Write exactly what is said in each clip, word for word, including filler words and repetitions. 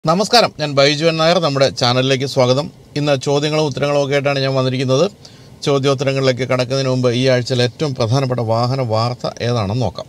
നമസ്കാരം, ഞാൻ ബൈജു നായർ. നമ്മുടെ ചാനലിലേക്ക് സ്വാഗതം. ഇന്ന് ചോദ്യങ്ങളും ഉത്തരങ്ങളും ഒക്കെ ആയിട്ടാണ് ഞാൻ വന്നിരിക്കുന്നത്. ചോദ്യോത്തരങ്ങളിലേക്ക് കടക്കുന്നതിന് മുമ്പ് ഈ ആഴ്ചയിലെ ഏറ്റവും പ്രധാനപ്പെട്ട വാഹന വാർത്ത ഏതാണെന്ന് നോക്കാം.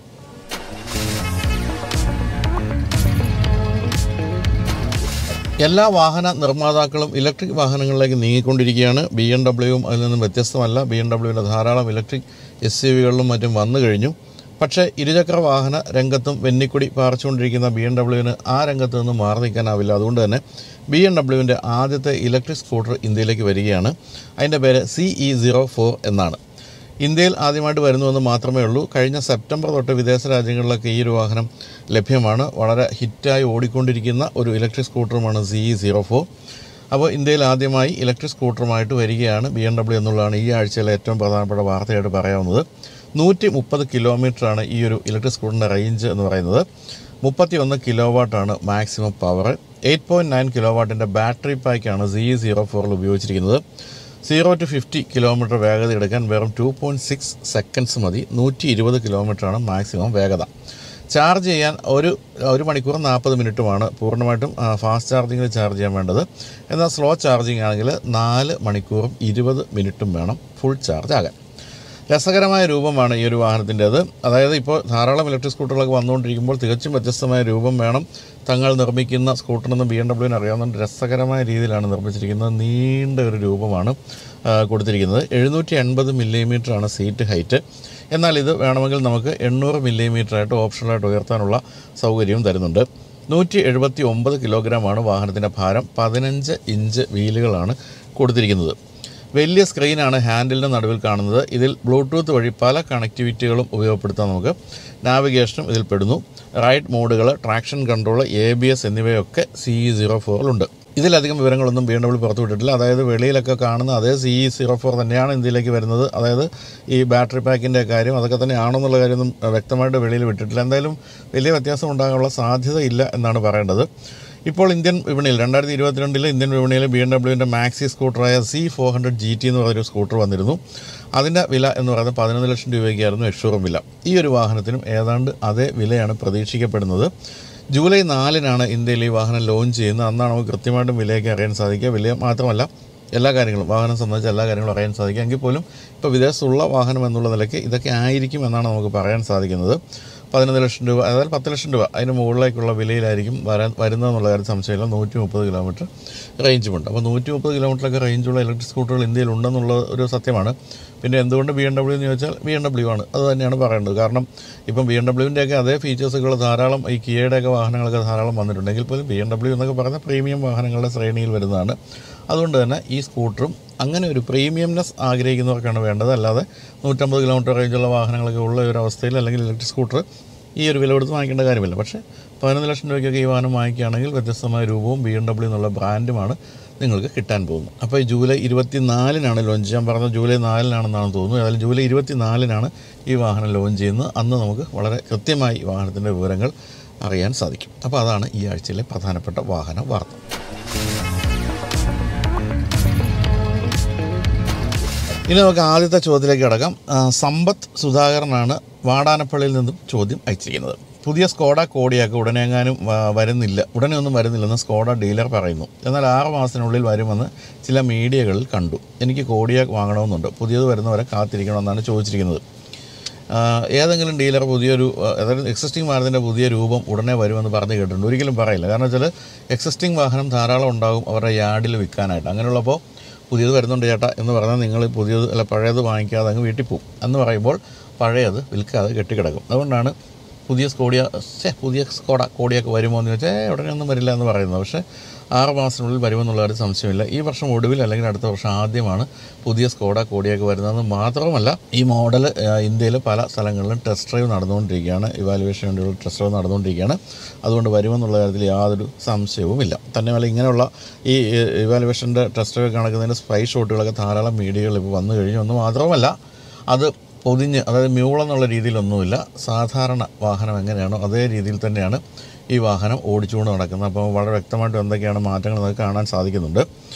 എല്ലാ വാഹന നിർമ്മാതാക്കളും ഇലക്ട്രിക് വാഹനങ്ങളിലേക്ക് നീങ്ങിക്കൊണ്ടിരിക്കുകയാണ്. ബി എം ഡബ്ല്യുവും അതിൽ നിന്നും വ്യത്യസ്തമല്ല. ബി എം ഡബ്ല്യുവിൻ്റെ ധാരാളം ഇലക്ട്രിക് എസ് യു വികളിലും മറ്റും വന്നു കഴിഞ്ഞു. പക്ഷേ ഇരുചക്ര വാഹന രംഗത്തും വെന്നിക്കൊടി പാറിച്ചുകൊണ്ടിരിക്കുന്ന ബി എം ഡബ്ല്യുവിന് ആ രംഗത്ത് നിന്ന് മാറി നിൽക്കാനാവില്ല. അതുകൊണ്ട് തന്നെ ബി എം ഡബ്ല്യുവിൻ്റെ ആദ്യത്തെ ഇലക്ട്രിക് സ്കൂട്ടർ ഇന്ത്യയിലേക്ക് വരികയാണ്. അതിൻ്റെ പേര് സി ഇ സീറോ ഫോർ എന്നാണ്. ഇന്ത്യയിൽ ആദ്യമായിട്ട് വരുന്നുവെന്ന് മാത്രമേ ഉള്ളൂ. കഴിഞ്ഞ സെപ്റ്റംബർ തൊട്ട് വിദേശ രാജ്യങ്ങളിലൊക്കെ ഈ ഒരു വാഹനം ലഭ്യമാണ്. വളരെ ഹിറ്റായി ഓടിക്കൊണ്ടിരിക്കുന്ന ഒരു ഇലക്ട്രിക് സ്കൂട്ടറുമാണ് സി ഇ സീറോ ഫോർ. അപ്പോൾ ഇന്ത്യയിൽ ആദ്യമായി ഇലക്ട്രിക് സ്കൂട്ടറുമായിട്ട് വരികയാണ് ബി എം ഡബ്ല്യു എന്നുള്ളതാണ് ഈ ആഴ്ചയിലെ ഏറ്റവും പ്രധാനപ്പെട്ട വാർത്തയായിട്ട് പറയാവുന്നത്. നൂറ്റി മുപ്പത് കിലോമീറ്ററാണ് ഈ ഒരു ഇലക്ട്രിക് സ്കൂട്ടറിൻ്റെ റേഞ്ച് എന്ന് പറയുന്നത്. മുപ്പത്തി ഒന്ന് കിലോ വാട്ടാണ് maximum power. Eight point nine kilo വാട്ടിൻ്റെ ബാറ്ററി പാക്കാണ് സി ഇ സീറോ ഫോറിൽ ഉപയോഗിച്ചിരിക്കുന്നത്. സീറോ ടു ഫിഫ്റ്റി കിലോമീറ്റർ വേഗത എടുക്കാൻ വെറും ടു പോയിൻറ്റ് സിക്സ് സെക്കൻഡ്സ് മതി. നൂറ്റി ഇരുപത് കിലോമീറ്ററാണ് മാക്സിമം വേഗത. ചാർജ് ചെയ്യാൻ ഒരു ഒരു മണിക്കൂർ നാൽപ്പത് മിനിറ്റുമാണ് പൂർണ്ണമായിട്ടും ഫാസ്റ്റ് ചാർജിങ്ങിൽ ചാർജ് ചെയ്യാൻ വേണ്ടത്. എന്നാൽ സ്ലോ ചാർജിങ് ആണെങ്കിൽ നാല് മണിക്കൂറും ഇരുപത് മിനിറ്റും വേണം ഫുൾ ചാർജ് ആകാൻ. രസകരമായ രൂപമാണ് ഈ ഒരു വാഹനത്തിൻ്റേത്. അതായത് ഇപ്പോൾ ധാരാളം ഇലക്ട്രിക് സ്കൂട്ടറുകളൊക്കെ വന്നുകൊണ്ടിരിക്കുമ്പോൾ തികച്ചും വ്യത്യസ്തമായ രൂപം വേണം തങ്ങൾ നിർമ്മിക്കുന്ന സ്കൂട്ടറെന്ന് ബി എം ഡബ്ല്യുവിന് അറിയാവുന്ന രസകരമായ രീതിയിലാണ് നിർമ്മിച്ചിരിക്കുന്നത്. നീണ്ട ഒരു രൂപമാണ് കൊടുത്തിരിക്കുന്നത്. എഴുന്നൂറ്റി എൺപത് മില്ലിമീറ്ററാണ് സീറ്റ് ഹൈറ്റ്. എന്നാൽ ഇത് വേണമെങ്കിൽ നമുക്ക് എണ്ണൂറ് മില്ലിമീറ്ററായിട്ട് ഓപ്ഷണലായിട്ട് ഉയർത്താനുള്ള സൗകര്യവും തരുന്നുണ്ട്. നൂറ്റി എഴുപത്തി ഒമ്പത് കിലോഗ്രാമാണ് വാഹനത്തിൻ്റെ ഭാരം. പതിനഞ്ച് ഇഞ്ച് വീലുകളാണ് കൊടുത്തിരിക്കുന്നത്. വലിയ സ്ക്രീനാണ് ഹാൻഡിലിൻ്റെ നടുവിൽ കാണുന്നത്. ഇതിൽ ബ്ലൂടൂത്ത് വഴി പല കണക്ടിവിറ്റികളും ഉപയോഗപ്പെടുത്താൻ നമുക്ക്. നാവിഗേഷനും ഇതിൽ പെടുന്നു. റൈഡ് മോഡുകൾ, traction control, A B S എന്നിവയൊക്കെ സി ഇ സീറോ ഫോറിലുണ്ട്. ഇതിലധികം വിവരങ്ങളൊന്നും ബി എം ഡബ്ല്യു പുറത്തു വിട്ടിട്ടില്ല. അതായത് വെളിയിലൊക്കെ കാണുന്ന അതേ സി ഇ സീറോ ഫോർ തന്നെയാണ് ഇന്ത്യയിലേക്ക് വരുന്നത്. അതായത് ഈ ബാറ്ററി പാക്കിൻ്റെ കാര്യം അതൊക്കെ തന്നെയാണെന്നുള്ള കാര്യമൊന്നും വ്യക്തമായിട്ട് വെളിയിൽ വിട്ടിട്ടില്ല. എന്തായാലും വലിയ വ്യത്യാസം ഉണ്ടാകാനുള്ള സാധ്യതയില്ല എന്നാണ് പറയേണ്ടത്. ഇപ്പോൾ ഇന്ത്യൻ വിപണിയിൽ രണ്ടായിരത്തി ഇരുപത്തിരണ്ടിൽ ഇന്ത്യൻ വിപണിയിൽ ബി എം ഡബ്ല്യുവിൻ്റെ മാക്സി സ്കൂട്ടറായ C four hundred G T എന്ന് പറയുന്നൊരു സ്കൂട്ടർ വന്നിരുന്നു. അതിൻ്റെ വില എന്ന് പറയുന്നത് പതിനൊന്ന് ലക്ഷം രൂപയ്ക്കായിരുന്നു എക്സ്ഷോറൂം വില. ഈ ഒരു വാഹനത്തിനും ഏതാണ്ട് അതേ വിലയാണ് പ്രതീക്ഷിക്കപ്പെടുന്നത്. ജൂലൈ നാലിനാണ് ഇന്ത്യയിൽ ഈ വാഹനം ലോഞ്ച് ചെയ്യുന്നത്. അന്നാണ് നമുക്ക് കൃത്യമായിട്ടും വിലയൊക്കെ അറിയാൻ സാധിക്കുക. വില മാത്രമല്ല എല്ലാ കാര്യങ്ങളും വാഹനം സംബന്ധിച്ച എല്ലാ കാര്യങ്ങളും അറിയാൻ സാധിക്കുക. എങ്കിൽ പോലും ഇപ്പോൾ വിദേശത്തുള്ള വാഹനം എന്നുള്ള നിലയ്ക്ക് ഇതൊക്കെ ആയിരിക്കും എന്നാണ് നമുക്ക് പറയാൻ സാധിക്കുന്നത്. പതിനൊന്ന് ലക്ഷം രൂപ അതായത് പത്ത് ലക്ഷം രൂപ അതിന് മുകളിലേക്കുള്ള വിലയിലായിരിക്കും വരാൻ വരുന്നതെന്നുള്ള കാര്യം സംശയമില്ല. നൂറ്റി മുപ്പത് കിലോമീറ്റർ റേഞ്ചുമുണ്ട്. അപ്പോൾ നൂറ്റി മുപ്പത് കിലോമീറ്ററൊക്കെ റേഞ്ചുള്ള ഇലക്ട്രിക് സ്കൂട്ടറുകൾ ഇന്ത്യയിൽ ഉണ്ടെന്നുള്ള ഒരു സത്യമാണ്. പിന്നെ എന്തുകൊണ്ട് ബി എം ഡബ്ല്യു എന്ന് ചോദിച്ചാൽ ബി എം ഡബ്ല്യു ആണ്, അത് തന്നെയാണ് പറയേണ്ടത്. കാരണം ഇപ്പം ബി എം ഡബ്ല്യുവിൻ്റെയൊക്കെ അതേ ഫീച്ചേഴ്സുകൾ ധാരാളം ഈ കിയയുടെയൊക്കെ വാഹനങ്ങളൊക്കെ ധാരാളം വന്നിട്ടുണ്ടെങ്കിൽ പോലും ബി എം ഡബ്ല്യു എന്നൊക്കെ പറയുന്ന പ്രീമിയം വാഹനങ്ങളുടെ ശ്രേണിയിൽ വരുന്നതാണ്. അതുകൊണ്ട് തന്നെ ഈ സ്കൂട്ടറും അങ്ങനെ ഒരു പ്രീമിയംനെസ് ആഗ്രഹിക്കുന്നവർക്കാണ് വേണ്ടത്. അല്ലാതെ നൂറ്റമ്പത് കിലോമീറ്റർ റേഞ്ചുള്ള വാഹനങ്ങളൊക്കെ ഉള്ള ഒരു അവസ്ഥയിൽ അല്ലെങ്കിൽ ഇലക്ട്രിക് സ്കൂട്ടർ ഈ ഒരു വില കൊടുത്ത് വാങ്ങിക്കേണ്ട കാര്യമില്ല. പക്ഷേ പതിനൊന്ന് ലക്ഷം രൂപയ്ക്കൊക്കെ ഈ വാഹനം വാങ്ങിക്കുകയാണെങ്കിൽ വ്യത്യസ്തമായ രൂപവും ബി എം ഡബ്ല്യു എന്നുള്ള ബ്രാൻഡുമാണ് നിങ്ങൾക്ക് കിട്ടാൻ പോകുന്നത്. അപ്പോൾ ഈ ജൂലൈ ഇരുപത്തി നാലിനാണ് ലോഞ്ച് ചെയ്യാൻ പറഞ്ഞത്. ജൂലൈ നാലിനാണെന്നാണ് തോന്നുന്നത്. ഏതായാലും ജൂലൈ ഇരുപത്തി നാലിനാണ് ഈ വാഹനം ലോഞ്ച് ചെയ്യുന്നത്. അന്ന് നമുക്ക് വളരെ കൃത്യമായി വാഹനത്തിൻ്റെ വിവരങ്ങൾ അറിയാൻ സാധിക്കും. അപ്പോൾ അതാണ് ഈ ആഴ്ചയിലെ പ്രധാനപ്പെട്ട വാഹന വാർത്ത. ഇനി നമുക്ക് ആദ്യത്തെ ചോദ്യത്തിലേക്ക് കടക്കാം. സമ്പത്ത് സുധാകരനാണ് വാടാനപ്പള്ളിയിൽ നിന്നും ചോദ്യം അയച്ചിരിക്കുന്നത്. പുതിയ സ്കോഡ കോഡിയാക്ക് ഉടനെങ്ങാനും വരുന്നില്ല ഉടനെ ഒന്നും വരുന്നില്ലെന്ന് സ്കോഡ ഡീലർ പറയുന്നു. എന്നാൽ ആറ് മാസത്തിനുള്ളിൽ വരുമെന്ന് ചില മീഡിയകളിൽ കണ്ടു. എനിക്ക് കോഡിയാക്ക് വാങ്ങണമെന്നുണ്ട്. പുതിയത് വരുന്നവരെ കാത്തിരിക്കണമെന്നാണ് ചോദിച്ചിരിക്കുന്നത്. ഏതെങ്കിലും ഡീലർ പുതിയൊരു അതായത് എക്സിസ്റ്റിംഗ് വാഹനത്തിൻ്റെ പുതിയ രൂപം ഉടനെ വരുമെന്ന് പറഞ്ഞ് കേട്ടിട്ടുണ്ട്? ഒരിക്കലും പറയില്ല. കാരണം വെച്ചാൽ എക്സിസ്റ്റിംഗ് വാഹനം ധാരാളം ഉണ്ടാകും അവരുടെ യാർഡിൽ വിൽക്കാനായിട്ട്. അങ്ങനെയുള്ളപ്പോൾ പുതിയത് വരുന്നുണ്ട് ചേട്ടാ എന്ന് പറഞ്ഞാൽ നിങ്ങൾ പുതിയത് അല്ല പഴയത് വാങ്ങിക്കാതെ അങ്ങ് വീട്ടിൽ പോകും. എന്ന് പറയുമ്പോൾ പഴയത് വിൽക്കാതെ കെട്ടിക്കിടക്കും. അതുകൊണ്ടാണ് പുതിയ സ്കോഡിയ പുതിയ സ്കോഡ കോഡിയൊക്കെ വരുമോ എന്ന് ചോദിച്ചാൽ ഉടനെ ഒന്നും വരില്ല എന്ന് പറയുന്നത്. പക്ഷേ ആറ് മാസത്തിനുള്ളിൽ വരുമെന്നുള്ള ഒരു സംശയമില്ല. ഈ വർഷം ഒടുവിൽ അല്ലെങ്കിൽ അടുത്ത വർഷം ആദ്യമാണ് പുതിയ സ്കോഡ കോഡിയൊക്കെ വരുന്നതെന്ന് മാത്രമല്ല ഈ മോഡൽ ഇന്ത്യയിൽ പല സ്ഥലങ്ങളിലും ടെസ്റ്റ് ഡ്രൈവ് നടന്നുകൊണ്ടിരിക്കുകയാണ്. ഇവാലുവേഷൻ വേണ്ടിയുള്ള ടെസ്റ്റ് ഡ്രൈവ് നടന്നുകൊണ്ടിരിക്കുകയാണ്. അതുകൊണ്ട് വരുമെന്നുള്ള കാര്യത്തിൽ യാതൊരു സംശയവുമില്ല. തന്നെയല്ല ഇങ്ങനെയുള്ള ഈ ഇവാലുവേഷൻ്റെ ടെസ്റ്റ് ഡ്രൈവ് കണക്കുന്നതിൻ്റെ സ്പൈ ഷോട്ടുകളൊക്കെ ധാരാളം മീഡിയകളിൽ ഇപ്പോൾ വന്നു കഴിഞ്ഞു. ഒന്ന് മാത്രമല്ല അത് പൊതിഞ്ഞ് അതായത് മ്യൂളെന്നുള്ള രീതിയിലൊന്നുമില്ല. സാധാരണ വാഹനം എങ്ങനെയാണോ അതേ രീതിയിൽ തന്നെയാണ് ഈ വാഹനം ഓടിച്ചുകൊണ്ട് നടക്കുന്നത്. അപ്പോൾ വളരെ വ്യക്തമായിട്ട് എന്തൊക്കെയാണ് മാറ്റങ്ങൾ നമുക്ക് കാണാൻ സാധിക്കുന്നുണ്ട്.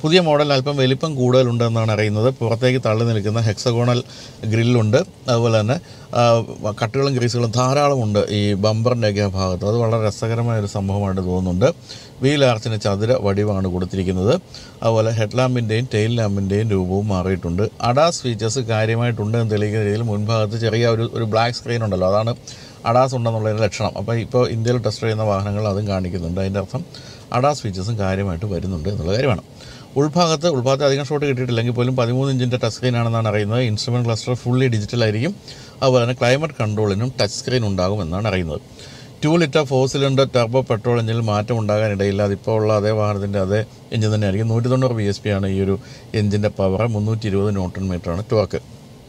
പുതിയ മോഡൽ അല്പം വലിപ്പം കൂടുതലുണ്ടെന്നാണ് അറിയുന്നത്. പുറത്തേക്ക് തള്ളി നിൽക്കുന്ന ഹെക്സഗോണൽ ഗ്രില്ലുണ്ട്. അതുപോലെ തന്നെ കട്ടുകളും ഗ്രീസുകളും ധാരാളമുണ്ട് ഈ ബമ്പറിൻ്റെയൊക്കെ ആ ഭാഗത്ത്. അത് വളരെ രസകരമായൊരു സംഭവമായിട്ട് തോന്നുന്നുണ്ട്. വീൽ ആർച്ചിന് ചതുര വടിവാണ് കൊടുത്തിരിക്കുന്നത്. അതുപോലെ ഹെഡ് ലാമ്പിൻ്റെയും ടെയിൽ ലാമ്പിൻ്റെയും രൂപവും മാറിയിട്ടുണ്ട്. അഡാസ് ഫീച്ചേഴ്സ് കാര്യമായിട്ടുണ്ട് എന്ന് തെളിയിക്കുന്ന രീതിയിൽ മുൻഭാഗത്ത് ചെറിയ ഒരു ഒരു ബ്ലാക്ക് സ്ക്രീൻ ഉണ്ടല്ലോ, അതാണ് അഡാസ് ഉണ്ടെന്നുള്ളതിൻ്റെ ലക്ഷണം. അപ്പോൾ ഇപ്പോൾ ഇന്ത്യയിൽ ടെസ്റ്റ് ചെയ്യുന്ന വാഹനങ്ങൾ അതും കാണിക്കുന്നുണ്ട്. അതിൻ്റെ അർത്ഥം അഡാസ് ഫീച്ചേഴ്സും കാര്യമായിട്ട് വരുന്നുണ്ട് എന്നുള്ള കാര്യമാണ്. ഉൾഭാഗത്ത് ഉൾഭാഗത്ത് അധികം ഷോട്ട് കിട്ടിയിട്ടില്ലെങ്കിൽ പോലും പതിമൂന്ന് ഇഞ്ചിൻ്റെ ടച്ച് സ്ക്രീൻ ആണെന്നാണ് അറിയുന്നത്. ഇൻസ്ട്രുമെൻറ്റ് ക്ലസ്റ്റർ ഫുള്ളി ഡിജിറ്റലായിരിക്കും. അതുപോലെ തന്നെ ക്ലൈമറ്റ് കൺട്രോളിനും ടച്ച് സ്ക്രീൻ ഉണ്ടാകുമെന്നാണ് അറിയുന്നത്. Two litre four cylinder turbo petrol എഞ്ചിനിൽ മാറ്റം ഉണ്ടാകാനിടയില്ല. അതിപ്പോൾ ഉള്ള അതേ വാഹനത്തിൻ്റെ അതേ എഞ്ചിൻ തന്നെയായിരിക്കും. നൂറ്റി തൊണ്ണൂറ് ബി എസ് പി ആണ് ഈ ഒരു എഞ്ചിൻ്റെ പവർ. മുന്നൂറ്റി ഇരുപത് ന്യൂട്ടൺ മീറ്ററാണ് torque.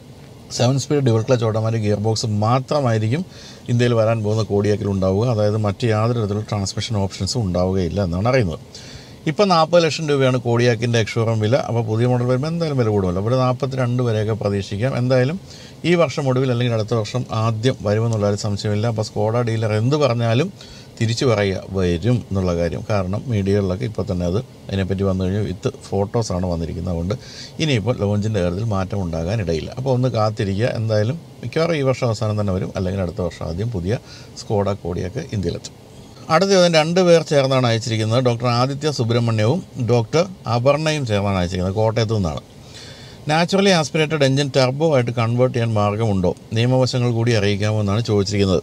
Seven speed dual clutch automatic gear box മാത്രമായിരിക്കും ഇന്ത്യയിൽ വരാൻ പോകുന്ന കോഡിയാക്കിൽ ഉണ്ടാവുക. അതായത് മറ്റ് യാതൊരു തരത്തിലുള്ള ട്രാൻസ്മിഷൻ ഓപ്ഷൻസും ഉണ്ടാവുകയില്ല എന്നാണ് അറിയുന്നത്. ഇപ്പോൾ നാൽപ്പത് ലക്ഷം രൂപയാണ് കോഡിയാക്കിൻ്റെ എക്സ്ഷോറൂം വില. അപ്പോൾ പുതിയ മോഡൽ വരുമ്പോൾ എന്തായാലും വില കൂടുമല്ലോ. അപ്പോൾ നാൽപ്പത്തി രണ്ട് വരെയൊക്കെ പ്രതീക്ഷിക്കാം. എന്തായാലും ഈ വർഷം ഒടുവിൽ അല്ലെങ്കിൽ അടുത്ത വർഷം ആദ്യം വരുമെന്നുള്ളൊരു സംശയമില്ല. അപ്പോൾ സ്കോഡ ഡീലർ എന്ത് പറഞ്ഞാലും തിരിച്ചു പറയുക വരും എന്നുള്ള കാര്യം. കാരണം മീഡിയകളിലൊക്കെ ഇപ്പോൾ തന്നെ അത് അതിനെപ്പറ്റി വന്നു കഴിഞ്ഞാൽ വിത്ത് ഫോട്ടോസാണ് വന്നിരിക്കുന്നത്. അതുകൊണ്ട് ഇനിയിപ്പോൾ ലോഞ്ചിൻ്റെ കാര്യത്തിൽ മാറ്റം ഉണ്ടാകാനിടയില്ല. അപ്പോൾ ഒന്ന് കാത്തിരിക്കുക. എന്തായാലും മിക്കവാറും ഈ വർഷം അവസാനം തന്നെ വരും, അല്ലെങ്കിൽ അടുത്ത വർഷം ആദ്യം പുതിയ സ്കോഡ കോഡിയൊക്കെ ഇന്ത്യയിലെത്തും. അടുത്ത ദിവസം രണ്ട് പേർ ചേർന്നാണ് അയച്ചിരിക്കുന്നത്. ഡോക്ടർ ആദിത്യ സുബ്രഹ്മണ്യവും ഡോക്ടർ അപർണയും ചേർന്നാണ് അയച്ചിരിക്കുന്നത്. കോട്ടയത്തു നിന്നാണ്. നാച്ചുറലി ആസ്പിറേറ്റഡ് എഞ്ചിൻ ടർബോ ആയിട്ട് കൺവേർട്ട് ചെയ്യാൻ മാർഗ്ഗമുണ്ടോ, നിയമവശങ്ങൾ കൂടി അറിയിക്കാമോ എന്നാണ് ചോദിച്ചിരിക്കുന്നത്.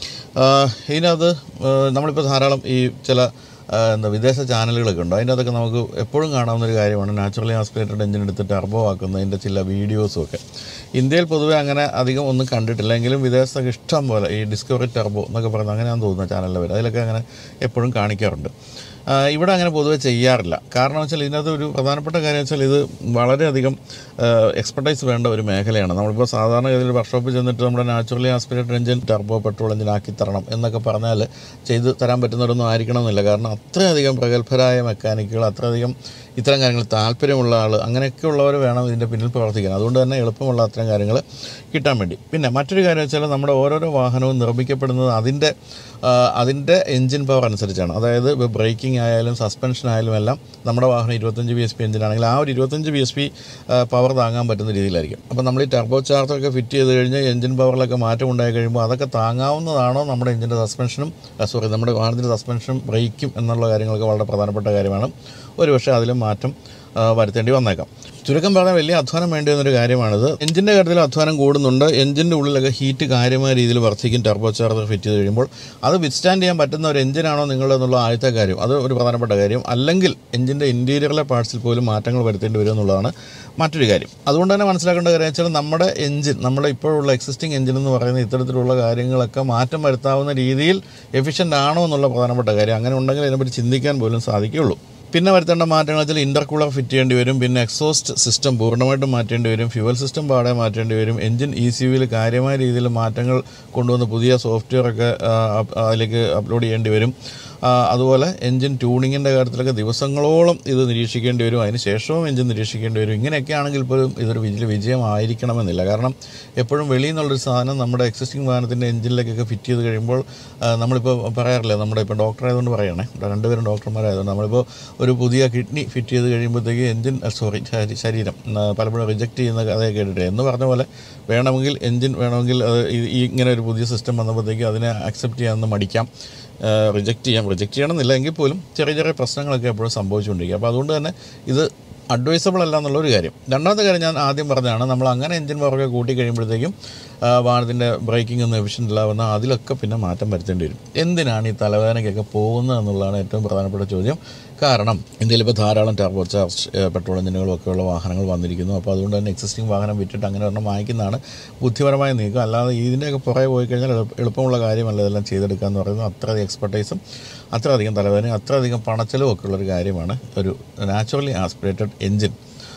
ഇതിനകത്ത് നമ്മളിപ്പോൾ ധാരാളം ഈ ചില എന്താ വിദേശ ചാനലുകളൊക്കെ ഉണ്ട്. അതിൻ്റെ അതൊക്കെ നമുക്ക് എപ്പോഴും കാണാവുന്നൊരു കാര്യമാണ് നാച്ചുറലി ആസ്പിറേറ്റഡ് എഞ്ചിൻ എടുത്ത് ടർബോ ആക്കുന്നതിൻ്റെ ചില വീഡിയോസും ഒക്കെ. ഇന്ത്യയിൽ പൊതുവേ അങ്ങനെ അധികം ഒന്നും കണ്ടിട്ടില്ല. എങ്കിലും വിദേശത്തൊക്കെ ഇഷ്ടം പോലെ ഈ ഡിസ്കവറി ടർബോ എന്നൊക്കെ പറയുന്നത് അങ്ങനെയാണെന്ന് തോന്നുന്ന ചാനലിൽ വരും. അതിലൊക്കെ അങ്ങനെ എപ്പോഴും കാണിക്കാറുണ്ട്. ഇവിടെ അങ്ങനെ പൊതുവെ ചെയ്യാറില്ല. കാരണം വെച്ചാൽ ഇതിനകത്ത് ഒരു പ്രധാനപ്പെട്ട കാര്യം വെച്ചാൽ ഇത് വളരെയധികം എക്സ്പെർട്ടൈസ് വേണ്ട ഒരു മേഖലയാണ്. നമ്മളിപ്പോൾ സാധാരണ ഗതിയിൽ വർക്ക്ഷോപ്പിൽ ചെന്നിട്ട് നമ്മുടെ naturally aspirated engine turbo petrol engine ആക്കി തരണം എന്നൊക്കെ പറഞ്ഞാൽ ചെയ്ത് തരാൻ പറ്റുന്നവരൊന്നും ആയിരിക്കണമെന്നില്ല. കാരണം അത്രയധികം പ്രഗത്ഭരായ മെക്കാനിക്കുകൾ, അത്രയധികം ഇത്തരം കാര്യങ്ങൾ താല്പര്യമുള്ള ആൾ, അങ്ങനെയൊക്കെയുള്ളവർ വേണം ഇതിൻ്റെ പിന്നിൽ പ്രവർത്തിക്കാൻ. അതുകൊണ്ട് തന്നെ എളുപ്പമുള്ള അത്തരം കാര്യങ്ങൾ കിട്ടാൻ വേണ്ടി. പിന്നെ മറ്റൊരു കാര്യം വെച്ചാൽ നമ്മുടെ ഓരോരോ വാഹനവും നിർമ്മിക്കപ്പെടുന്നത് അതിൻ്റെ അതിൻ്റെ എൻജിൻ പവർ അനുസരിച്ചാണ്. അതായത് ഇപ്പോൾ ബ്രേക്കിംഗ് ആയാലും സസ്പെൻഷൻ ആയാലും എല്ലാം നമ്മുടെ വാഹനം ഇരുപത്തഞ്ച് ബി എസ് പി എഞ്ചിനാണെങ്കിൽ ആ ഒരു ഇരുപത്തഞ്ച് ബി എസ് പി പവർ താങ്ങാൻ പറ്റുന്ന രീതിയിലായിരിക്കും. അപ്പോൾ നമ്മൾ ഈ ടർബോ ചാർജറൊക്കെ ഫിറ്റ് ചെയ്ത് കഴിഞ്ഞ് എഞ്ചിൻ പവറിലൊക്കെ മാറ്റം ഉണ്ടായി കഴിയുമ്പോൾ അതൊക്കെ താങ്ങാവുന്നതാണോ നമ്മുടെ എഞ്ചിൻ്റെ സസ്പെൻഷനും സോറി നമ്മുടെ വാഹനത്തിൻ്റെ സസ്പെൻഷനും ബ്രേക്കും എന്നുള്ള കാര്യങ്ങളൊക്കെ വളരെ പ്രധാനപ്പെട്ട കാര്യമാണ്. ഒരുപക്ഷെ അതിലും മാറ്റം വരുത്തേണ്ടി വന്നേക്കാം. ചുരുക്കം പറഞ്ഞാൽ വലിയ അധ്വാനം വേണ്ടി വന്നൊരു കാര്യമാണിത്. എഞ്ചിൻ്റെ കാര്യത്തിൽ അധ്വാനം കൂടുന്നുണ്ട്. എഞ്ചിൻ്റെ ഉള്ളിലൊക്കെ ഹീറ്റ് കാര്യമായ രീതിയിൽ വർദ്ധിക്കും ടർബോ ചാർജർ ഫിറ്റ് ചെയ്ത് കഴിയുമ്പോൾ. അത് വിത്ത്സ്റ്റാൻഡ് ചെയ്യാൻ പറ്റുന്ന ഒരു എഞ്ചിനാണോ നിങ്ങളെന്നുള്ള ആദ്യത്തെ കാര്യം, അത് ഒരു പ്രധാനപ്പെട്ട കാര്യം. അല്ലെങ്കിൽ എഞ്ചിൻ്റെ ഇൻറ്റീരിയറിലെ പാർട്സിൽ പോലും മാറ്റങ്ങൾ വരുത്തേണ്ടി വരും എന്നുള്ളതാണ് മറ്റൊരു കാര്യം. അതുകൊണ്ട് തന്നെ മനസ്സിലാക്കേണ്ട കാര്യം വെച്ചാൽ നമ്മുടെ എഞ്ചിൻ, നമ്മുടെ ഇപ്പോഴുള്ള എക്സിസ്റ്റിംഗ് എഞ്ചിൻ എന്ന് പറയുന്ന ഇത്തരത്തിലുള്ള കാര്യങ്ങളൊക്കെ മാറ്റം വരുത്താവുന്ന രീതിയിൽ എഫിഷ്യൻ്റ് ആണോ എന്നുള്ള പ്രധാനപ്പെട്ട കാര്യം. അങ്ങനെ ഉണ്ടെങ്കിൽ അതിനെപ്പറ്റി ചിന്തിക്കാൻ പോലും സാധിക്കുകയുള്ളൂ. പിന്നെ വരുത്തേണ്ട മാറ്റങ്ങൾ വെച്ചാൽ ഇൻ്റർകൂളർ ഫിറ്റ് ചെയ്യേണ്ടി വരും. പിന്നെ എക്സോസ്റ്റ് സിസ്റ്റം പൂർണ്ണമായിട്ടും മാറ്റേണ്ടി വരും. ഫ്യൂവൽ സിസ്റ്റം പാടെ മാറ്റേണ്ടി വരും. എഞ്ചിൻ ഇ സി യുവിൽ കാര്യമായ രീതിയിൽ മാറ്റങ്ങൾ കൊണ്ടുവന്ന് പുതിയ സോഫ്റ്റ്വെയറൊക്കെ അതിലേക്ക് അപ്ലോഡ് ചെയ്യേണ്ടി വരും. അതുപോലെ എഞ്ചിൻ ട്യൂണിങ്ങിൻ്റെ കാര്യത്തിലൊക്കെ ദിവസങ്ങളോളം ഇത് നിരീക്ഷിക്കേണ്ടി വരും. അതിന് ശേഷവും എഞ്ചിൻ നിരീക്ഷിക്കേണ്ടി വരും. ഇങ്ങനെയൊക്കെ ആണെങ്കിൽ പോലും ഇതൊരു വലിയ വിജയമായിരിക്കണമെന്നില്ല. കാരണം എപ്പോഴും വെളിയിൽ നിന്നുള്ളൊരു സാധനം നമ്മുടെ എക്സിസ്റ്റിംഗ് വാഹനത്തിൻ്റെ എഞ്ചിനിലേക്കൊക്കെ ഫിറ്റ് ചെയ്ത് കഴിയുമ്പോൾ നമ്മളിപ്പോൾ പറയാറില്ല, നമ്മുടെ ഇപ്പോൾ ഡോക്ടർ ആയതുകൊണ്ട് പറയണേ, രണ്ടുപേരും ഡോക്ടർമാരായതുകൊണ്ട് നമ്മളിപ്പോൾ ഒരു പുതിയ കിഡ്നി ഫിറ്റ് ചെയ്ത് കഴിയുമ്പോഴത്തേക്ക് എഞ്ചിൻ സോറി ശരീരം പലപ്പോഴും റിജക്റ്റ് ചെയ്യുന്ന കഥയൊക്കെ കേട്ടിട്ട് എന്ന് പറഞ്ഞ പോലെ വേണമെങ്കിൽ എഞ്ചിൻ വേണമെങ്കിൽ അത് ഈ ഇങ്ങനെ ഒരു പുതിയ സിസ്റ്റം വന്നപ്പോഴത്തേക്ക് അതിനെ അക്സെപ്റ്റ് ചെയ്യാമെന്ന് മടിക്കാം, റിജക്റ്റ് ചെയ്യാം. റിജക്റ്റ് ചെയ്യണമെന്നില്ല എങ്കിൽ പോലും ചെറിയ ചെറിയ പ്രശ്നങ്ങളൊക്കെ എപ്പോഴും സംഭവിച്ചുകൊണ്ടിരിക്കുക. അപ്പോൾ അതുകൊണ്ട് തന്നെ ഇത് അഡ്വൈസബിൾ അല്ല എന്നുള്ളൊരു കാര്യം. രണ്ടാമത്തെ കാര്യം ഞാൻ ആദ്യം പറഞ്ഞതാണ്, നമ്മൾ അങ്ങനെ എഞ്ചിൻ പവറൊക്കെ കൂട്ടി കഴിയുമ്പോഴത്തേക്കും വാഹനത്തിൻ്റെ ബ്രേക്കിംഗ് ഒന്നും എഫിഷ്യൻ്റ് ഇല്ലാവുന്ന അതിലൊക്കെ പിന്നെ മാറ്റം വരുത്തേണ്ടി വരും. എന്തിനാണ് ഈ തലവേദനയ്ക്കൊക്കെ പോകുന്നത് എന്നുള്ളതാണ് ഏറ്റവും പ്രധാനപ്പെട്ട ചോദ്യം. കാരണം ഇന്ത്യയിൽ ഇപ്പോൾ ധാരാളം ടർബോ ചാർജ് പെട്രോൾ എഞ്ചിനുകളും ഒക്കെയുള്ള വാഹനങ്ങൾ വന്നിരിക്കുന്നു. അപ്പോൾ അതുകൊണ്ട് തന്നെ എക്സിസ്റ്റിംഗ് വാഹനം വിറ്റിട്ട് അങ്ങനെ ഒരെണ്ണം വാങ്ങിക്കുന്നതാണ് ബുദ്ധിപരമായ നീക്കം. അല്ലാതെ ഇതിൻ്റെയൊക്കെ പുറകെ പോയി കഴിഞ്ഞാൽ എളുപ്പമുള്ള കാര്യമല്ല ഇതെല്ലാം ചെയ്തെടുക്കുക എന്ന് പറയുന്നത്. അത്രയധികം എക്സ്പെർട്ടൈസും അത്രയധികം തലവേദനയും അത്രയധികം പണച്ചെലവും ഒക്കെ ഉള്ളൊരു കാര്യമാണ് ഒരു നാച്ചുറലി ആസ്പിറേറ്റഡ് എഞ്ചിൻ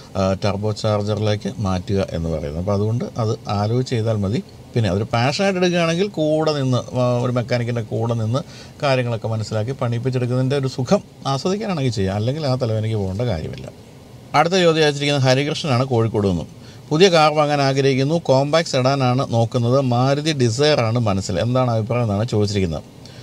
ടർബോ ചാർജറിലേക്ക് മാറ്റുക എന്ന് പറയുന്നത്. അപ്പോൾ അതുകൊണ്ട് അത് ആലോചിച്ച് ചെയ്താൽ മതി. പിന്നെ അതൊരു പാഷനായിട്ട് എടുക്കുകയാണെങ്കിൽ കൂടെ നിന്ന് ഒരു മെക്കാനിക്കിൻ്റെ കൂടെ നിന്ന് കാര്യങ്ങളൊക്കെ മനസ്സിലാക്കി പണിയിപ്പിച്ചെടുക്കുന്നതിൻ്റെ ഒരു സുഖം ആസ്വദിക്കാനാണെങ്കിൽ ചെയ്യാം. അല്ലെങ്കിൽ ആ തലവേദനയ്ക്ക് പോകേണ്ട കാര്യമില്ല. അടുത്ത ചോദ്യം അയച്ചിരിക്കുന്നത് ഹരികൃഷ്ണനാണ്, കോഴിക്കോട് നിന്നും. പുതിയ കാർ വാങ്ങാൻ ആഗ്രഹിക്കുന്നു, കോമ്പാക്ട് സെഡാനാണ് നോക്കുന്നത്, മാരുതി ഡിസയറാണ് മനസ്സിൽ, എന്താണ് അഭിപ്രായം എന്നാണ് ചോദിച്ചിരിക്കുന്നത്.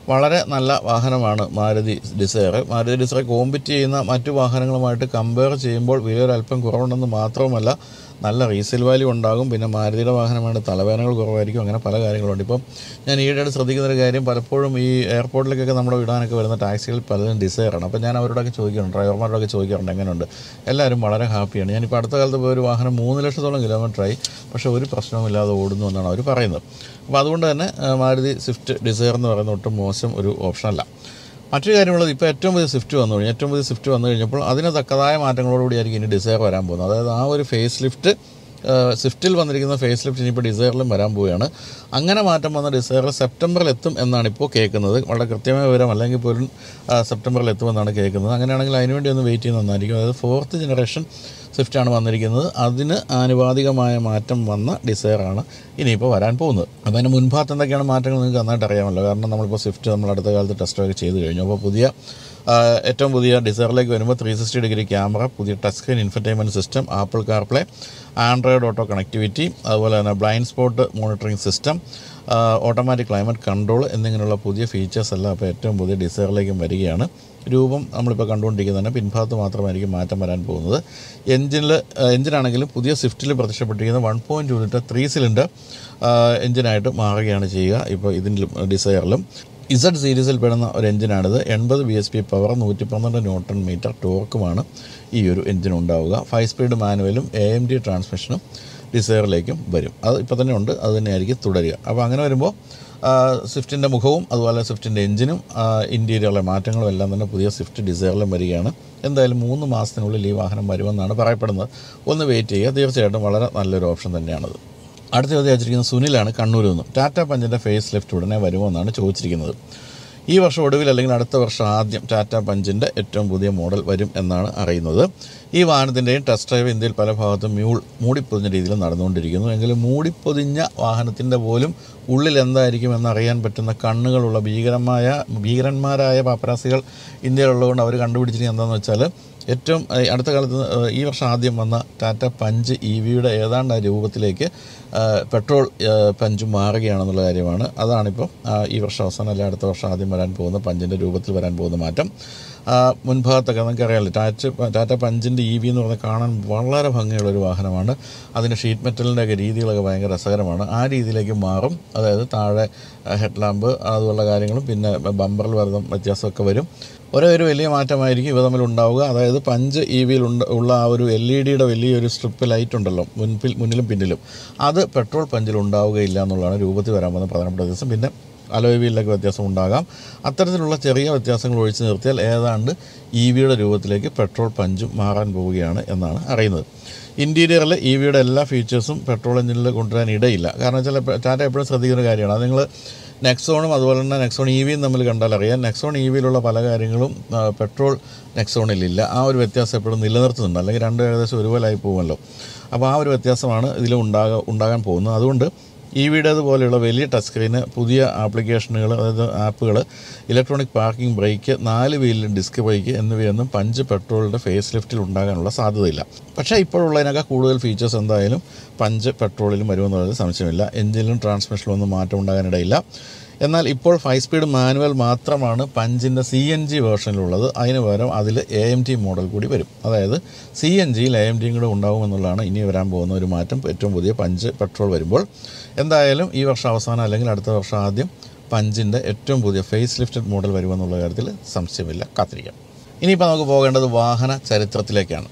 വളരെ നല്ല വാഹനമാണ് Maruti Dzire. Maruti Dzire compete ചെയ്യുന്ന മറ്റു വാഹനങ്ങളുമായിട്ട് കമ്പയർ ചെയ്യുമ്പോൾ വിലയൊരല്പം കുറവുണ്ടെന്ന് മാത്രവുമല്ല, നല്ല റീസെയിൽ വാല്യൂ ഉണ്ടാകും. പിന്നെ മാരുതിയുടെ വാഹനമാണ്, തലവേദനകൾ കുറവായിരിക്കും. അങ്ങനെ പല കാര്യങ്ങളുണ്ട്. ഇപ്പം ഞാൻ ഈയിടെയായിട്ട് ശ്രദ്ധിക്കുന്നൊരു കാര്യം, പലപ്പോഴും ഈ എയർപോർട്ടിലേക്കൊക്കെ നമ്മുടെ വിടാനൊക്കെ വരുന്ന ടാക്സികൾ പലതും ഡിസയറാണ്. അപ്പോൾ ഞാൻ അവരോടൊക്കെ ചോദിക്കാറുണ്ട്, ഡ്രൈവർമാരോടൊക്കെ ചോദിക്കാറുണ്ട് എങ്ങനെയുണ്ട്. എല്ലാവരും വളരെ ഹാപ്പിയാണ്. ഞാനിപ്പോൾ അടുത്ത കാലത്ത് പോയ ഒരു വാഹനം മൂന്ന് ലക്ഷത്തോളം കിലോമീറ്ററായി, പക്ഷേ ഒരു പ്രശ്നവുമില്ലാതെ ഓടുന്നു എന്നാണ് അവർ പറയുന്നത്. അപ്പോൾ അതുകൊണ്ട് തന്നെ മാരുതി സ്വിഫ്റ്റ് ഡിസയർ എന്ന് പറയുന്ന ഒട്ടും മോശം ഒരു ഓപ്ഷനല്ല. മറ്റൊരു കാര്യമുള്ളത്, ഇപ്പോൾ ഏറ്റവും പുതിയ സ്വിഫ്റ്റ് വന്നു കഴിഞ്ഞു. ഏറ്റവും പുതിയ സ്വിഫ്റ്റ് വന്നു കഴിഞ്ഞപ്പോൾ അതിന് തക്കതായ മാറ്റങ്ങളോടുകൂടിയായിരിക്കും ഇനി ഡിസയർ വരാൻ പോകുന്നത്. അതായത് ആ ഒരു ഫേസ് ലിഫ്റ്റ്, സ്വിഫ്റ്റിൽ വന്നിരിക്കുന്ന ഫേസ് ലിഫ്റ്റ് ഇനിയിപ്പോൾ ഡിസയറിലും വരാൻ പോവുകയാണ്. അങ്ങനെ മാറ്റം വന്ന ഡിസയർ സെപ്റ്റംബറിൽ എത്തും എന്നാണ് ഇപ്പോൾ കേൾക്കുന്നത്. വളരെ കൃത്യമായ വിവരം അല്ലെങ്കിൽ പോലും സെപ്റ്റംബറിൽ എത്തുമെന്നാണ് കേൾക്കുന്നത്. അങ്ങനെയാണെങ്കിൽ അതിനുവേണ്ടി ഒന്ന് വെയിറ്റ് ചെയ്യുന്ന നന്നായിരിക്കും. അതായത് ഫോർത്ത് ജനറേഷൻ സ്വിഫ്റ്റാണ് വന്നിരിക്കുന്നത്. അതിന് ആനുപാതികമായ മാറ്റം വന്ന ഡിസയറാണ് ഇനിയിപ്പോൾ വരാൻ പോകുന്നത്. അപ്പോൾ അതിന് മുൻഭാഗത്ത് എന്തൊക്കെയാണ് മാറ്റങ്ങൾ നിങ്ങൾക്ക് നന്നായിട്ട് അറിയാമല്ലോ. കാരണം നമ്മളിപ്പോൾ സ്വിഫ്റ്റ് നമ്മൾ അടുത്ത കാലത്ത് ടെസ്റ്റൊക്കെ ചെയ്ത് കഴിഞ്ഞു. അപ്പോൾ പുതിയ ഏറ്റവും പുതിയ ഡിസയറിലേക്ക് വരുമ്പോൾ ത്രീ സിക്സ്റ്റി ഡിഗ്രി ക്യാമറ, പുതിയ touch screen infotainment system, Apple CarPlay, Android auto connectivity, അതുപോലെ തന്നെ blind spot monitoring system, automatic climate control എന്നിങ്ങനെയുള്ള പുതിയ ഫീച്ചേഴ്സ് എല്ലാം അപ്പോൾ ഏറ്റവും പുതിയ ഡിസയറിലേക്കും വരികയാണ്. രൂപം നമ്മളിപ്പോൾ കണ്ടുകൊണ്ടിരിക്കുന്നത് തന്നെ പിൻഭാഗത്ത് മാത്രമായിരിക്കും മാറ്റം വരാൻ പോകുന്നത്. എഞ്ചിനിൽ എഞ്ചിനാണെങ്കിലും പുതിയ സ്വിഫ്റ്റിൽ പ്രത്യക്ഷപ്പെട്ടിരിക്കുന്ന one point two litre three cylinder എഞ്ചിനായിട്ട് മാറുകയാണ് ചെയ്യുക ഇപ്പോൾ ഇതിലും ഡിസയറിലും. ഇസഡ് സീരീസിൽ പെടുന്ന ഒരു എഞ്ചിനാണിത്. എൺപത് ബി എസ് പി പവർ, നൂറ്റി പന്ത്രണ്ട് ന്യൂട്ടൺ മീറ്റർ ടോർക്കുമാണ് ഈ ഒരു എഞ്ചിൻ ഉണ്ടാവുക. ഫൈവ് സ്പീഡ് മാനുവലും എ എം ഡി ട്രാൻസ്മിഷനും ഡിസയറിലേക്കും വരും. അത് ഇപ്പോൾ തന്നെ ഉണ്ട്, അത് തന്നെയായിരിക്കും തുടരുക. അപ്പോൾ അങ്ങനെ വരുമ്പോൾ സ്വിഫ്റ്റിൻ്റെ മുഖവും അതുപോലെ സ്വിഫ്റ്റിൻ്റെ എഞ്ചിനും ഇൻറ്റീരിയറിലെ മാറ്റങ്ങളും എല്ലാം തന്നെ പുതിയ സ്വിഫ്റ്റ് ഡിസയറിലും വരികയാണ്. എന്തായാലും മൂന്ന് മാസത്തിനുള്ളിൽ ഈ വാഹനം വരുമെന്നാണ് പറയപ്പെടുന്നത്. ഒന്ന് വെയിറ്റ് ചെയ്യുക, തീർച്ചയായിട്ടും വളരെ നല്ലൊരു ഓപ്ഷൻ തന്നെയാണത്. അടുത്ത ചോദ്യം അയച്ചിരിക്കുന്നത് സുനിലാണ്, കണ്ണൂരിൽ നിന്നും. ടാറ്റ പഞ്ചിൻ്റെ ഫേസ് ലിഫ്റ്റ് ഉടനെ വരുമോ എന്നാണ് ചോദിച്ചിരിക്കുന്നത്. ഈ വർഷം ഒടുവിൽ അല്ലെങ്കിൽ അടുത്ത വർഷം ആദ്യം ടാറ്റ പഞ്ചിൻ്റെ ഏറ്റവും പുതിയ മോഡൽ വരും എന്നാണ് അറിയുന്നത്. ഈ വാഹനത്തിൻ്റെയും ടെസ്റ്റ് ഡ്രൈവ് ഇന്ത്യയിൽ പല ഭാഗത്തും മ്യൂൾ മൂടിപ്പൊതിഞ്ഞ രീതിയിൽ നടന്നുകൊണ്ടിരിക്കുന്നു. എങ്കിലും മൂടിപ്പൊതിഞ്ഞ വാഹനത്തിൻ്റെ പോലും ഉള്ളിൽ എന്തായിരിക്കും എന്നറിയാൻ പറ്റുന്ന കണ്ണുകളുള്ള ഭീകരമായ ഭീകരന്മാരായ പാപ്പരാസികൾ ഇന്ത്യയിലുള്ളതുകൊണ്ട് അവർ കണ്ടുപിടിച്ചിരിക്കുന്നത് എന്താണെന്ന് വെച്ചാൽ, ഏറ്റവും അടുത്ത കാലത്ത് ഈ വർഷം ആദ്യം വന്ന ടാറ്റ പഞ്ച് ഇ വിയുടെ ഏതാണ്ട് രൂപത്തിലേക്ക് പെട്രോൾ പഞ്ച് മാറുകയാണെന്നുള്ള കാര്യമാണ്. അതാണിപ്പോൾ ഈ വർഷം അവസാനം അല്ല അടുത്ത വർഷം ആദ്യം വരാൻ പോകുന്ന പഞ്ചിൻ്റെ രൂപത്തിൽ വരാൻ പോകുന്ന മാറ്റം. മുൻഭാഗത്തൊക്കെ നമുക്കറിയാമല്ലോ, ടാറ്റ ടാറ്റ പഞ്ചിൻ്റെ ഇ വി എന്ന് പറഞ്ഞാൽ കാണാൻ വളരെ ഭംഗിയുള്ളൊരു വാഹനമാണ്. അതിൻ്റെ ഷീറ്റ് മെറ്റലിൻ്റെ ഒക്കെ രീതികളൊക്കെ ഭയങ്കര രസകരമാണ്. ആ രീതിയിലേക്ക് മാറും. അതായത് താഴെ ഹെഡ് ലാമ്പ് അതുപോലുള്ള കാര്യങ്ങളും പിന്നെ ബമ്പറിൽ വരുന്ന വ്യത്യാസമൊക്കെ വരും. ഒരേ ഒരു വലിയ മാറ്റമായിരിക്കും ഇവ തമ്മിൽ ഉണ്ടാവുക. അതായത് പഞ്ച് ഇ വിയിൽ ഉള്ള ആ ഒരു എൽ ഇ ഡിയുടെ വലിയൊരു സ്ട്രിപ്പ് ലൈറ്റ് ഉണ്ടല്ലോ മുൻപിൽ മുന്നിലും പിന്നിലും, അത് പെട്രോൾ പഞ്ചിൽ ഉണ്ടാവുകയില്ല എന്നുള്ളതാണ് രൂപത്തിൽ വരാൻ പോകുന്ന പ്രധാനപ്പെട്ട വ്യത്യാസം. പിന്നെ അലോയ് വീലിലൊക്കെ വ്യത്യാസം ഉണ്ടാകാം. അത്തരത്തിലുള്ള ചെറിയ വ്യത്യാസങ്ങൾ ഒഴിച്ചു നിർത്തിയാൽ ഏതാണ്ട് ഇ വിയുടെ രൂപത്തിലേക്ക് പെട്രോൾ പഞ്ചും മാറാൻ പോവുകയാണ് എന്നാണ് അറിയുന്നത്. ഇൻറ്റീരിയറിൽ ഇ വിയുടെ എല്ലാ ഫീച്ചേഴ്സും പെട്രോൾ എഞ്ചിനിൽ കൊണ്ടുവരാൻ ഇടയില്ല. കാരണം വെച്ചാൽ ടാറ്റ എപ്പോഴും ശ്രദ്ധിക്കുന്ന കാര്യമാണ്. അത് നിങ്ങൾ നെക്സോണും അതുപോലെ തന്നെ നെക്സോൺ ഇ വിയും തമ്മിൽ കണ്ടാൽ അറിയാം. നെക്സോൺ ഇ വിയിലുള്ള പല കാര്യങ്ങളും പെട്രോൾ നെക്സോണിലില്ല. ആ ഒരു വ്യത്യാസം എപ്പോഴും നിലനിർത്തുന്നുണ്ട്. അല്ലെങ്കിൽ രണ്ടും ഏകദേശം ഒരുപോലായി പോകുമല്ലോ. അപ്പോൾ ആ ഒരു വ്യത്യാസമാണ് ഇതിൽ ഉണ്ടാകാൻ ഉണ്ടാകാൻ പോകുന്നത്. അതുകൊണ്ട് ഇ വിയുടേതുപോലെയുള്ള വലിയ ടച്ച് സ്ക്രീന്, പുതിയ ആപ്ലിക്കേഷനുകൾ, അതായത് ആപ്പുകൾ, ഇലക്ട്രോണിക് പാർക്കിംഗ് ബ്രേക്ക്, നാല് വീലിൽ ഡിസ്ക് ബ്രേക്ക് എന്നിവയൊന്നും പഞ്ച് പെട്രോളിൻ്റെ ഫേസ് ലിഫ്റ്റിൽ ഉണ്ടാകാനുള്ള സാധ്യതയില്ല. പക്ഷേ ഇപ്പോഴുള്ളതിനൊക്കെ കൂടുതൽ ഫീച്ചേഴ്സ് എന്തായാലും പഞ്ച് പെട്രോളിലും വരുമെന്നുള്ളത് സംശയമില്ല. എഞ്ചിനിലും ട്രാൻസ്മിഷനിലും ഒന്നും മാറ്റം ഉണ്ടാകാനിടയില്ല. എന്നാൽ ഇപ്പോൾ ഫൈവ് സ്പീഡ് മാനുവൽ മാത്രമാണ് പഞ്ചിൻ്റെ സി എൻ ജി വേർഷനിലുള്ളത്. അതിന് പകരം അതിൽ എ എം ടി മോഡൽ കൂടി വരും. അതായത് സി എൻ ജിയിൽ എ എം ടിയും കൂടെ ഉണ്ടാകുമെന്നുള്ളതാണ് ഇനി വരാൻ പോകുന്ന ഒരു മാറ്റം ഏറ്റവും പുതിയ പഞ്ച് പെട്രോൾ വരുമ്പോൾ. എന്തായാലും ഈ വർഷം അവസാനം അല്ലെങ്കിൽ അടുത്ത വർഷം ആദ്യം പഞ്ചിൻ്റെ ഏറ്റവും പുതിയ ഫേസ് ലിഫ്റ്റഡ് മോഡൽ വരുമെന്നുള്ള കാര്യത്തിൽ സംശയമില്ല. കാത്തിരിക്കാം. ഇനിയിപ്പോൾ നമുക്ക് പോകേണ്ടത് വാഹന ചരിത്രത്തിലേക്കാണ്.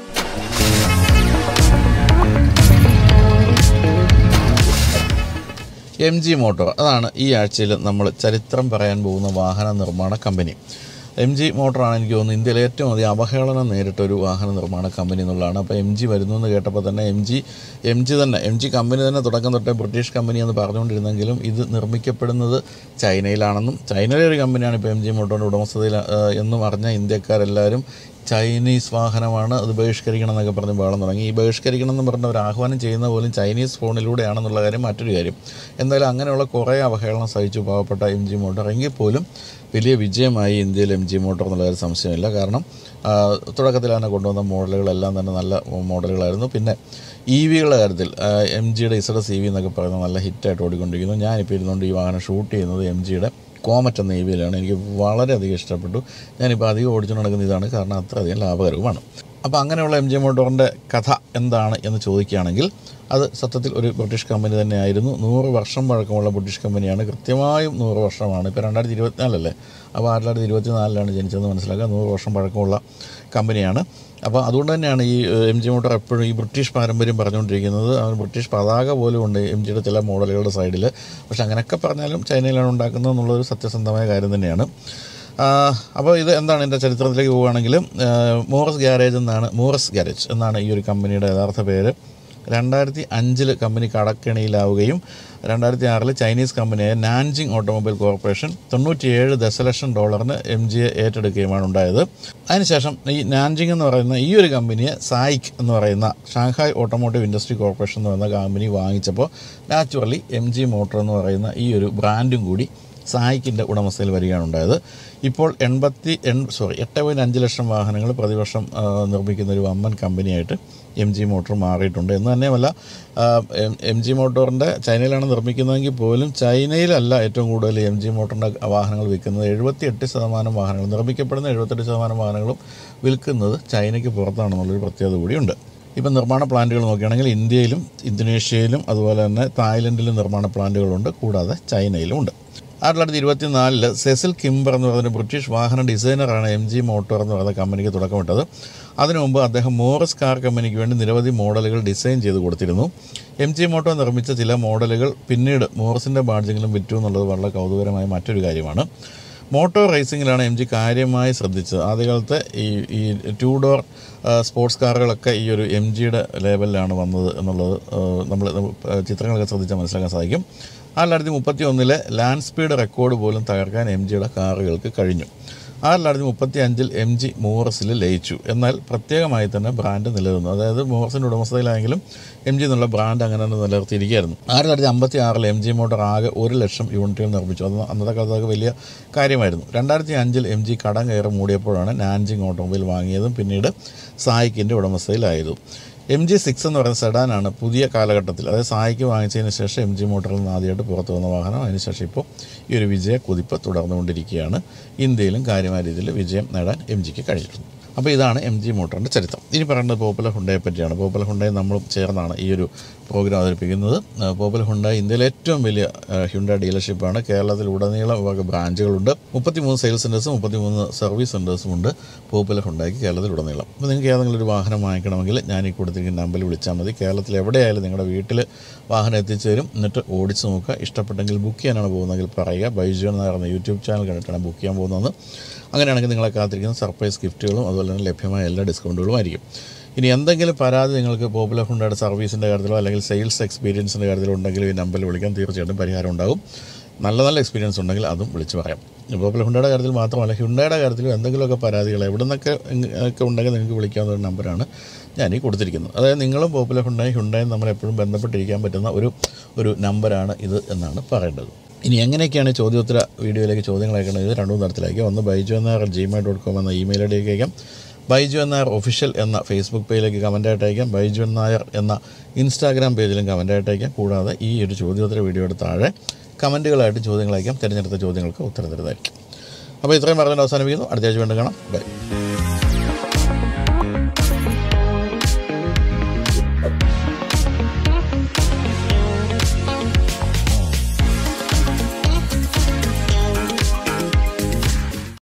എം ജി മോട്ടോർ, അതാണ് ഈ ആഴ്ചയിൽ നമ്മൾ ചരിത്രം പറയാൻ പോകുന്ന വാഹന നിർമ്മാണ കമ്പനി. എം ജി മോട്ടറാണ് എനിക്ക് തോന്നുന്നു ഇന്ത്യയിലെ ഏറ്റവും അധികം അവഹേളനം നേരിട്ടൊരു വാഹന നിർമ്മാണ കമ്പനി എന്നുള്ളതാണ്. അപ്പോൾ എം ജി വരുന്നു എന്ന് കേട്ടപ്പോൾ തന്നെ എം ജി എം ജി തന്നെ എം ജി കമ്പനി തന്നെ തുടക്കം തൊട്ടേ ബ്രിട്ടീഷ് കമ്പനി എന്ന് പറഞ്ഞുകൊണ്ടിരുന്നെങ്കിലും ഇത് നിർമ്മിക്കപ്പെടുന്നത് ചൈനയിലാണെന്നും ചൈനയിലെ ഒരു കമ്പനിയാണ് ഇപ്പോൾ എം ജി മോട്ടോറിൻ്റെ ഉടമസ്ഥതയിൽ എന്നും അറിഞ്ഞ ഇന്ത്യക്കാരെല്ലാവരും ചൈനീസ് വാഹനമാണ്, അത് ബഹിഷ്കരിക്കണം എന്നൊക്കെ പറഞ്ഞ് ബഹളം തുടങ്ങി. ഈ ബഹിഷ്കരിക്കണം എന്ന് പറഞ്ഞ ഒരു ആഹ്വാനം ചെയ്യുന്ന പോലും ചൈനീസ് ഫോണിലൂടെയാണെന്നുള്ള കാര്യം മറ്റൊരു കാര്യം. എന്തായാലും അങ്ങനെയുള്ള കുറേ അവഹേളനം സഹിച്ചു പാവപ്പെട്ട എം ജി മോട്ടോർ. എങ്കിൽ പോലും വലിയ വിജയമായി ഇന്ത്യയിൽ എം ജി മോട്ടോർ എന്നുള്ള കാര്യം സംശയമില്ല. കാരണം തുടക്കത്തിൽ തന്നെ കൊണ്ടുവന്ന മോഡലുകളെല്ലാം തന്നെ നല്ല മോഡലുകളായിരുന്നു. പിന്നെ ഇ വികളുടെ കാര്യത്തിൽ എം ജിയുടെ ഇസഡസ് ഇ വി എന്നൊക്കെ പറയുന്നത് നല്ല ഹിറ്റായിട്ട് ഓടിക്കൊണ്ടിരിക്കുന്നു. ഞാനിപ്പോൾ ഇരുന്നുകൊണ്ട് ഈ വാഹനം ഷൂട്ട് ചെയ്യുന്നത് എം ജിയുടെ കോമറ്റ് എന്ന ഇ വിയിലാണ്. എനിക്ക് വളരെയധികം ഇഷ്ടപ്പെട്ടു. ഞാനിപ്പോൾ അധികം ഓടിച്ചു നടക്കുന്ന ഇതാണ്, കാരണം അത്രയധികം ലാഭകരവുമാണ്. അപ്പോൾ അങ്ങനെയുള്ള എം ജി മോട്ടോറിൻ്റെ കഥ എന്താണ് എന്ന് ചോദിക്കുകയാണെങ്കിൽ അത് സത്യത്തിൽ ഒരു ബ്രിട്ടീഷ് കമ്പനി തന്നെയായിരുന്നു. നൂറ് വർഷം പഴക്കമുള്ള ബ്രിട്ടീഷ് കമ്പനിയാണ്. കൃത്യമായും നൂറ് വർഷമാണ്. ഇപ്പോൾ രണ്ടായിരത്തി ഇരുപത്തിനാലല്ലേ, അപ്പോൾ ആയിരത്തി തൊള്ളായിരത്തി ഇരുപത്തി നാലിലാണ് ജനിച്ചതെന്ന് മനസ്സിലാക്കുക. നൂറ് വർഷം പഴക്കമുള്ള കമ്പനിയാണ്. അപ്പോൾ അതുകൊണ്ട് തന്നെയാണ് ഈ എം ജി മോട്ടോർ എപ്പോഴും ഈ ബ്രിട്ടീഷ് പാരമ്പര്യം പറഞ്ഞുകൊണ്ടിരിക്കുന്നത്. അവർ ബ്രിട്ടീഷ് പതാക പോലും ഉണ്ട് എം ജിയുടെ ചില മോഡലുകളുടെ സൈഡിൽ. പക്ഷേ അങ്ങനെയൊക്കെ പറഞ്ഞാലും ചൈനയിലാണ് ഉണ്ടാക്കുന്നത് എന്നുള്ളൊരു സത്യസന്ധമായ കാര്യം തന്നെയാണ്. അപ്പോൾ ഇത് എന്താണ് എൻ്റെ ചരിത്രത്തിലേക്ക് പോവുകയാണെങ്കിൽ, മോറസ് ഗ്യാരേജ് എന്നാണ് മോറസ് ഗ്യാരേജ് എന്നാണ് ഈ ഒരു കമ്പനിയുടെ യഥാർത്ഥ പേര്. രണ്ടായിരത്തി അഞ്ചിൽ കമ്പനി കടക്കെണിയിലാവുകയും രണ്ടായിരത്തി ആറിൽ ചൈനീസ് കമ്പനിയായ നാൻജിങ് ഓട്ടോമൊബൈൽ കോർപ്പറേഷൻ തൊണ്ണൂറ്റിയേഴ് ദശലക്ഷം ഡോളറിന് എം ജിയെ ഏറ്റെടുക്കുകയുമാണ് ഉണ്ടായത്. അതിനുശേഷം ഈ നാൻജിങ് എന്ന് പറയുന്ന ഈ ഒരു കമ്പനിയെ സായിക് എന്ന് പറയുന്ന ഷാങ്ഹായ് ഓട്ടോമോട്ടീവ് ഇൻഡസ്ട്രി കോർപ്പറേഷൻ എന്ന് പറയുന്ന കമ്പനി വാങ്ങിച്ചപ്പോൾ നാച്ചുറലി എം ജി മോട്ടോർ എന്ന് പറയുന്ന ഈ ഒരു ബ്രാൻഡും കൂടി സായിക്കിൻ്റെ ഉടമസ്ഥയിൽ വരികയാണ് ഉണ്ടായത്. ഇപ്പോൾ എൺപത്തി എൺ സോറി എട്ട് പോയിൻറ്റ് അഞ്ച് ലക്ഷം വാഹനങ്ങൾ പ്രതിവർഷം നിർമ്മിക്കുന്ന ഒരു വമ്പൻ കമ്പനിയായിട്ട് എം ജി മോട്ടോർ മാറിയിട്ടുണ്ട്. എന്ന് തന്നെയുമല്ല, എം ജി മോട്ടോറിൻ്റെ ചൈനയിലാണ് നിർമ്മിക്കുന്നതെങ്കിൽ പോലും ചൈനയിലല്ല ഏറ്റവും കൂടുതൽ എം ജി മോട്ടോറിൻ്റെ വാഹനങ്ങൾ വിൽക്കുന്നത്. എഴുപത്തി എട്ട് ശതമാനം വാഹനങ്ങൾ നിർമ്മിക്കപ്പെടുന്ന എഴുപത്തെട്ട് ശതമാനം വാഹനങ്ങളും വിൽക്കുന്നത് ചൈനയ്ക്ക് പുറത്താണെന്നുള്ളൊരു പ്രത്യേകത കൂടിയുണ്ട്. ഇപ്പം നിർമ്മാണ പ്ലാന്റുകൾ നോക്കുകയാണെങ്കിൽ ഇന്ത്യയിലും ഇന്തോനേഷ്യയിലും അതുപോലെ തന്നെ തായ്ലൻഡിലും നിർമ്മാണ പ്ലാന്റുകളുണ്ട്, കൂടാതെ ചൈനയിലും ഉണ്ട്. ആയിരത്തി തൊള്ളായിരത്തി ഇരുപത്തി നാലില് സെസിൽ കിംബർ എന്ന് പറയുന്ന ബ്രിട്ടീഷ് വാഹന ഡിസൈനറാണ് എം ജി മോട്ടോർ എന്ന് പറയുന്ന കമ്പനിക്ക് തുടക്കമിട്ടത്. അതിനു മുമ്പ് അദ്ദേഹം മോറസ് കാർ കമ്പനിക്ക് വേണ്ടി നിരവധി മോഡലുകൾ ഡിസൈൻ ചെയ്ത് കൊടുത്തിരുന്നു. എം ജി മോട്ടോർ നിർമ്മിച്ച ചില മോഡലുകൾ പിന്നീട് മോറസിൻ്റെ ബാഡ്ജിങ്ങിലും വിറ്റു എന്നുള്ളത് വളരെ കൗതുകരമായ മറ്റൊരു കാര്യമാണ്. മോട്ടോർ റേസിങ്ങിലാണ് എം ജി കാര്യമായി ശ്രദ്ധിച്ചത്. ആദ്യകാലത്തെ ഈ ഈ ടു ഡോർ സ്പോർട്സ് കാറുകളൊക്കെ ഈ ഒരു എം ജിയുടെ ലേബലിലാണ് വന്നത് എന്നുള്ളത് നമ്മൾ ചിത്രങ്ങളൊക്കെ ശ്രദ്ധിച്ചാൽ മനസ്സിലാക്കാൻ സാധിക്കും. ആയിരത്തി തൊള്ളായിരത്തി മുപ്പത്തി ഒന്നിലെ ലാൻഡ് സ്പീഡ് റെക്കോർഡ് പോലും തകർക്കാൻ എം ജിയുടെ കാറുകൾക്ക് കഴിഞ്ഞു. ആയിരത്തി തൊള്ളായിരത്തി മുപ്പത്തി അഞ്ചിൽ എം ജി മോറസിൽ ലയിച്ചു. എന്നാൽ പ്രത്യേകമായി തന്നെ ബ്രാൻഡ് നിലനിന്നു. അതായത് മോറസിൻ്റെ ഉടമസ്ഥയിലായെങ്കിലും എം ജി എന്നുള്ള ബ്രാൻഡ് അങ്ങനെ തന്നെ നിലനിർത്തിയിരിക്കുകയായിരുന്നു. ആയിരത്തി തൊള്ളായിരത്തി അമ്പത്തി ആറിൽ എം ജി മോട്ടോർ ആകെ ഒരു ലക്ഷം യൂണിറ്റുകൾ നിർമ്മിച്ചു. അത് അന്നത്തെ കാലത്ത് അതൊക്കെ വലിയ കാര്യമായിരുന്നു. രണ്ടായിരത്തി അഞ്ചിൽ എം ജി കടം കയറി മൂടിയപ്പോഴാണ് നാൻജിങ് ഓട്ടോമൊബൈൽ വാങ്ങിയതും പിന്നീട് സായിക്കിൻ്റെ ഉടമസ്ഥയിലായതും. എം ജി സിക്സ് എന്ന് പറയുന്ന സെഡാനാണ് പുതിയ കാലഘട്ടത്തിൽ, അതായത് സായിക്ക് വാങ്ങിച്ചതിന് ശേഷം എം ജി മോട്ടോറിൽ നിന്ന് ആദ്യമായിട്ട് പുറത്തു വന്ന വാഹനം. അതിനുശേഷം ഇപ്പോൾ ഈ ഒരു വിജയ കുതിപ്പ് തുടർന്നുകൊണ്ടിരിക്കുകയാണ്. ഇന്ത്യയിലും കാര്യമായ രീതിയിൽ വിജയം നേടാൻ എം ജിക്ക് കഴിഞ്ഞിട്ടുണ്ട്. അപ്പോൾ ഇതാണ് എം ജി മോട്ടോറിൻ്റെ ചരിത്രം. ഇനി പറയുന്നത് പോപ്പുലർ ഹുണ്ടായെ പറ്റിയാണ്. പോപ്പുലർ ഹുണ്ടായി നമ്മളും ചേർന്നാണ് ഈ ഒരു പ്രോഗ്രാം അവതരിപ്പിക്കുന്നത്. പോപ്പുലർ ഹുണ്ടായി ഇന്ത്യയിലെ ഏറ്റവും വലിയ ഹ്യുണ്ടായി ഡീലർഷിപ്പാണ്. കേരളത്തിൽ ഉടനീളം ഇവർക്ക് ബ്രാഞ്ചുകളുണ്ട്. മുപ്പത്തിമൂന്ന് സെയിൽസ് സെൻറ്റേഴ്സും മുപ്പത്തിമൂന്ന് സർവീസ് സെൻറ്റേഴ്സും ഉണ്ട് പോപ്പുലർ ഹുണ്ടായിക്ക് കേരളത്തിൽ ഉടനീളം. അപ്പോൾ നിങ്ങൾക്ക് ഏതെങ്കിലും ഒരു വാഹനം വാങ്ങിക്കണമെങ്കിൽ ഞാൻ ഈ കൊടുത്തിരിക്കുന്ന നമ്പറിൽ വിളിച്ചാൽ മതി. കേരളത്തിൽ എവിടെയായാലും നിങ്ങളുടെ വീട്ടിൽ വാഹനം എത്തിച്ചു തരും. എന്നിട്ട് ഓടിച്ച് നോക്കുക. ഇഷ്ടപ്പെട്ടെങ്കിൽ ബുക്ക് ചെയ്യാനാണ് പോകുന്നതെങ്കിൽ പറയുക. ബൈജു എന്ന് പറയുന്ന യൂട്യൂബ് ചാനൽ കണ്ടിട്ടാണ് ബുക്ക് ചെയ്യാൻ പോകുന്നത്. അങ്ങനെയാണെങ്കിൽ നിങ്ങളെ കാത്തിരിക്കുന്ന സർപ്രൈസ് ഗിഫ്റ്റുകളും അതുപോലെ തന്നെ ലഭ്യമായ എല്ലാ ഡിസ്കൗണ്ടുകളും ആയിരിക്കും. ഇനി എന്തെങ്കിലും പരാതി നിങ്ങൾക്ക് പോപ്പുലർ ഹുണ്ടായുടെ സർവീസിൻ്റെ കാര്യത്തിലോ അല്ലെങ്കിൽ സെയിൽസ് എക്സ്പീരിയൻസിൻ്റെ കാര്യത്തിലോ ഉണ്ടെങ്കിൽ ഈ നമ്പറിൽ വിളിക്കാൻ തീർച്ചയായിട്ടും പരിഹാരം ഉണ്ടാകും. നല്ല നല്ല എക്സ്പീരിയൻസ് ഉണ്ടെങ്കിൽ അതും വിളിച്ച് പറയാം. പോപ്പുലർ ഹുണ്ടായുടെ കാര്യത്തിൽ മാത്രമല്ല, ഹ്യുണ്ടായുടെ കാര്യത്തിലും എന്തെങ്കിലുമൊക്കെ പരാതികൾ എവിടെ നിന്നൊക്കെ ഒക്കെ ഉണ്ടെങ്കിൽ നിങ്ങൾക്ക് വിളിക്കാവുന്ന ഒരു നമ്പറാണ് ഞാൻ ഈ കൊടുത്തിരിക്കുന്നത്. അതായത് നിങ്ങളും പോപ്പുലർ ഹുണ്ടായി ഹുണ്ടായും നമ്മൾ എപ്പോഴും ബന്ധപ്പെട്ടിരിക്കാൻ പറ്റുന്ന ഒരു ഒരു നമ്പറാണ് ഇത് എന്നാണ് പറയേണ്ടത്. ഇനി എങ്ങനെയൊക്കെയാണ് ചോദ്യോത്തര വീഡിയോയിലേക്ക് ചോദ്യങ്ങൾ അയക്കുന്നത്? ഇത് രണ്ടു തരത്തിലേക്ക്. ഒന്ന് Baiju N R Gmail dot com എന്ന ഇമെയിൽ ഐ ഡിയിലേക്ക് അയക്കാം. ബൈജു എന്നാർ ഒഫീഷ്യൽ എന്ന ഫേസ്ബുക്ക് പേജിലേക്ക് കമൻറ്റായിട്ട് അയക്കാം. ബൈജു നായർ എന്ന ഇൻസ്റ്റാഗ്രാം പേജിലും കമൻറ്റായിട്ട് അയക്കാം. കൂടാതെ ഈ ഒരു ചോദ്യോത്തര വീഡിയോയുടെ താഴെ കമൻറ്റുകളായിട്ട് ചോദ്യങ്ങൾ അയക്കാം. തിരഞ്ഞെടുത്ത ചോദ്യങ്ങൾക്ക് ഉത്തരം തരുന്നതായിരിക്കും. അപ്പോൾ ഇത്രയും പറഞ്ഞുകൊണ്ട് അവസാനിപ്പിക്കുന്നു. അടുത്ത ആഴ്ച വീണ്ടും കാണാം. ബൈ.